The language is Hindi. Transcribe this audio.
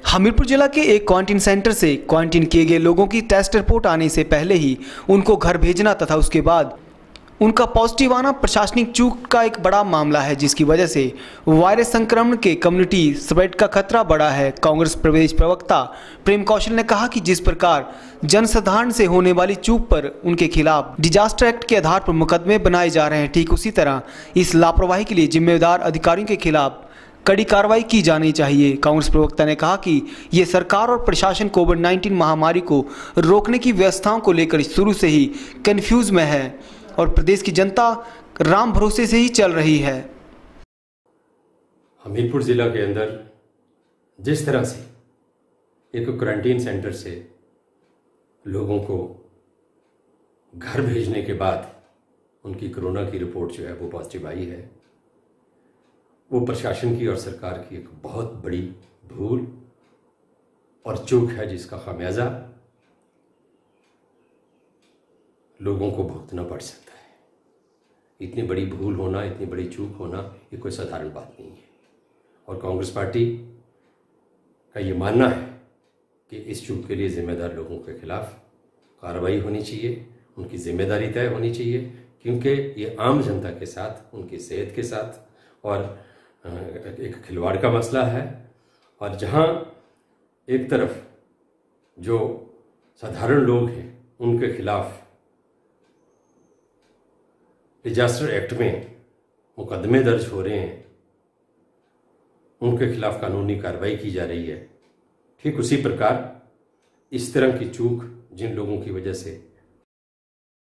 हमीरपुर जिला के एक क्वारंटीन सेंटर से क्वारंटीन किए गए लोगों की टेस्ट रिपोर्ट आने से पहले ही उनको घर भेजना तथा उसके बाद उनका पॉजिटिव आना प्रशासनिक चूक का एक बड़ा मामला है, जिसकी वजह से वायरस संक्रमण के कम्युनिटी स्प्रेड का खतरा बढ़ा है। कांग्रेस प्रदेश प्रवक्ता प्रेम कौशल ने कहा कि जिस प्रकार जनसाधारण से होने वाली चूक पर उनके खिलाफ डिजास्टर एक्ट के आधार पर मुकदमे बनाए जा रहे हैं, ठीक उसी तरह इस लापरवाही के लिए जिम्मेदार अधिकारियों के खिलाफ कड़ी कार्रवाई की जानी चाहिए। कांग्रेस प्रवक्ता ने कहा कि ये सरकार और प्रशासन कोविड-19 महामारी को रोकने की व्यवस्थाओं को लेकर शुरू से ही कंफ्यूज में है और प्रदेश की जनता राम भरोसे से ही चल रही है। हमीरपुर जिला के अंदर जिस तरह से एक क्वारंटीन सेंटर से लोगों को घर भेजने के बाद उनकी कोरोना की रिपोर्ट जो है वो पॉजिटिव आई है, वो प्रशासन की और सरकार की एक बहुत बड़ी भूल और चूक है, जिसका खामियाजा लोगों को भुगतना पड़ सकता है। इतनी बड़ी भूल होना, इतनी बड़ी चूक होना, ये कोई साधारण बात नहीं है और कांग्रेस पार्टी का ये मानना है कि इस चूक के लिए जिम्मेदार लोगों के खिलाफ कार्रवाई होनी चाहिए, उनकी जिम्मेदारी तय होनी चाहिए, क्योंकि ये आम जनता के साथ, उनकी सेहत के साथ और एक खिलवाड़ का मसला है। और जहां एक तरफ जो साधारण लोग हैं उनके खिलाफ डिजास्टर एक्ट में मुकदमे दर्ज हो रहे हैं, उनके खिलाफ कानूनी कार्रवाई की जा रही है, ठीक उसी प्रकार इस तरह की चूक जिन लोगों की वजह से